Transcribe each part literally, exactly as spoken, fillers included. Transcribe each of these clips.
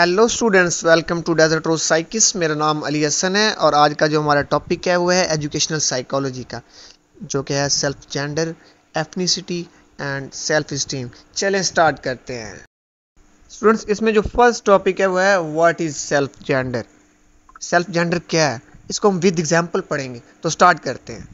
Hello students, welcome to desert rose साइकिस। मेरा नाम अली हसन है और आज का जो हमारा टॉपिक है वो है एजुकेशनल साइकोलॉजी का, जो कि है self gender, ethnicity and self esteem. चलें स्टार्ट करते हैं स्टूडेंट्स। इसमें जो फर्स्ट टॉपिक है वो है what is self gender. Self gender क्या है, इसको हम विद एग्जांपल पढ़ेंगे। तो स्टार्ट करते हैं।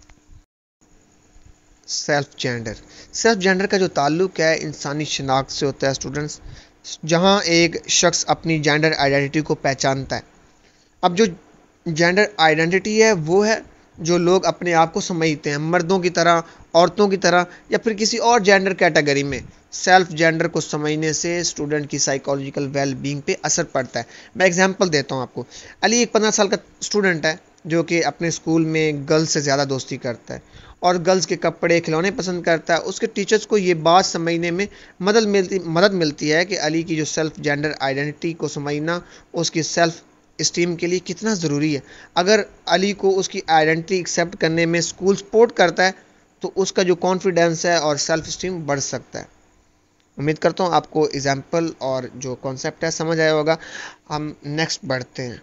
सेल्फ जेंडर सेल्फ जेंडर का जो ताल्लुक है इंसानी शनाख्त से होता है स्टूडेंट्स, जहां एक शख्स अपनी जेंडर आइडेंटिटी को पहचानता है। अब जो जेंडर आइडेंटिटी है वो है जो लोग अपने आप को समझते हैं, मर्दों की तरह, औरतों की तरह या फिर किसी और जेंडर कैटेगरी में। सेल्फ जेंडर को समझने से स्टूडेंट की साइकोलॉजिकल वेल बीइंग पे असर पड़ता है। मैं एग्जांपल देता हूँ आपको। अली एक पंद्रह साल का स्टूडेंट है जो कि अपने स्कूल में गर्ल्स से ज़्यादा दोस्ती करता है और गर्ल्स के कपड़े खिलौने पसंद करता है। उसके टीचर्स को ये बात समझने में मदद मिलती मदद मिलती है कि अली की जो सेल्फ जेंडर आइडेंटिटी को समझना उसकी सेल्फ स्टीम के लिए कितना ज़रूरी है। अगर अली को उसकी आइडेंटिटी एक्सेप्ट करने में स्कूल सपोर्ट करता है तो उसका जो कॉन्फिडेंस है और सेल्फ स्टीम बढ़ सकता है। उम्मीद करता हूँ आपको एग्जाम्पल और जो कॉन्सेप्ट है समझ आया होगा। हम नेक्स्ट बढ़ते हैं।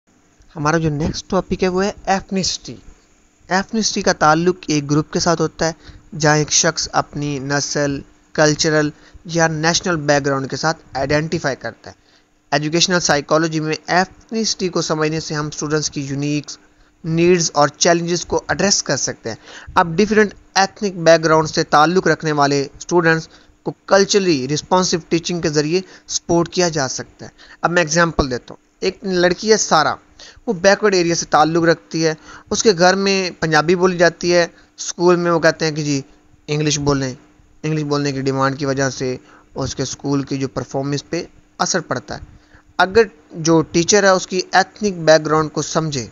हमारा जो नेक्स्ट टॉपिक है वो है एथनिसिटी। एथनिसिटी का ताल्लुक एक ग्रुप के साथ होता है जहाँ एक शख्स अपनी नस्ल, कल्चरल या नेशनल बैकग्राउंड के साथ आइडेंटिफाई करता है। एजुकेशनल साइकोलॉजी में एथनिसिटी को समझने से हम स्टूडेंट्स की यूनिक नीड्स और चैलेंजेस को एड्रेस कर सकते हैं। अब डिफरेंट एथनिक बैकग्राउंड से ताल्लुक़ रखने वाले स्टूडेंट्स को कल्चरली रिस्पॉन्सिव टीचिंग के ज़रिए सपोर्ट किया जा सकता है। अब मैं एग्जांपल देता हूँ। एक लड़की है सारा, वो बैकवर्ड एरिया से ताल्लुक़ रखती है। उसके घर में पंजाबी बोली जाती है, स्कूल में वो कहते हैं कि जी इंग्लिश बोलें। इंग्लिश बोलने की डिमांड की वजह से उसके स्कूल की जो परफॉर्मेंस पे असर पड़ता है। अगर जो टीचर है उसकी एथनिक बैकग्राउंड को समझे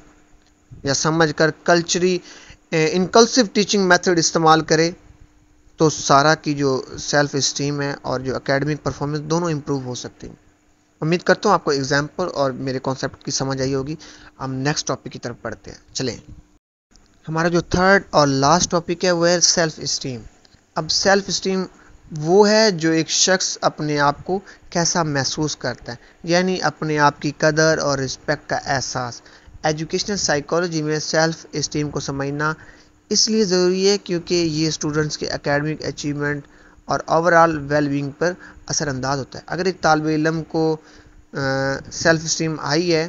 या समझकर कल्चरी इनकल्सिव टीचिंग मेथड इस्तेमाल करे तो सारा की जो सेल्फ स्टीम है और जो एकेडमिक परफॉर्मेंस दोनों इम्प्रूव हो सकती हैं। उम्मीद करता हूँ आपको एग्जाम्पल और मेरे कॉन्सेप्ट की समझ आई होगी। हम नेक्स्ट टॉपिक की तरफ बढ़ते हैं। चलें, हमारा जो थर्ड और लास्ट टॉपिक है वो है सेल्फ स्टीम। अब सेल्फ स्टीम वो है जो एक शख्स अपने आप को कैसा महसूस करता है, यानी अपने आप की कदर और रिस्पेक्ट का एहसास। एजुकेशनल साइकोलॉजी में सेल्फ स्टीम को समझना इसलिए ज़रूरी है क्योंकि ये स्टूडेंट्स के एकेडमिक अचीवमेंट और ओवरऑल वेलबींग पर असरअंदाज होता है। अगर एक तालिब इल्म को सेल्फ स्टीम हाई है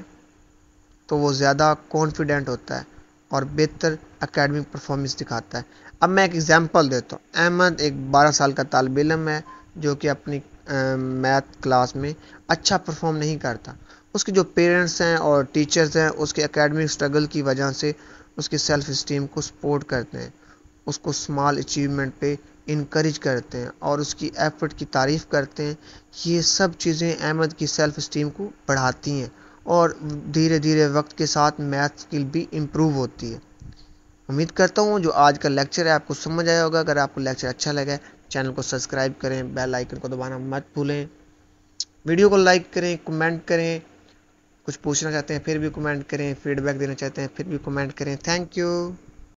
तो वो ज़्यादा कॉन्फिडेंट होता है और बेहतर एकेडमिक परफॉर्मेंस दिखाता है। अब मैं एक एग्जांपल देता हूँ। अहमद एक बारह साल का तालिब इल्म है जो कि अपनी मैथ क्लास में अच्छा परफॉर्म नहीं करता। उसके जो पेरेंट्स हैं और टीचर्स हैं उसके एकेडमिक स्ट्रगल की वजह से उसकी सेल्फ स्टीम को सपोर्ट करते हैं, उसको स्मॉल अचीवमेंट पे इनकरेज करते हैं और उसकी एफर्ट की तारीफ़ करते हैं। ये सब चीज़ें अहमद की सेल्फ स्टीम को बढ़ाती हैं और धीरे धीरे वक्त के साथ मैथ स्किल भी इम्प्रूव होती है। उम्मीद करता हूँ जो आज का लेक्चर है आपको समझ आया होगा। अगर आपको लेक्चर अच्छा लगा चैनल को सब्सक्राइब करें, बेल आइकन को दबाना मत भूलें, वीडियो को लाइक करें, कमेंट करें। कुछ पूछना चाहते हैं फिर भी कमेंट करें, फीडबैक देना चाहते हैं फिर भी कमेंट करें। Thank you.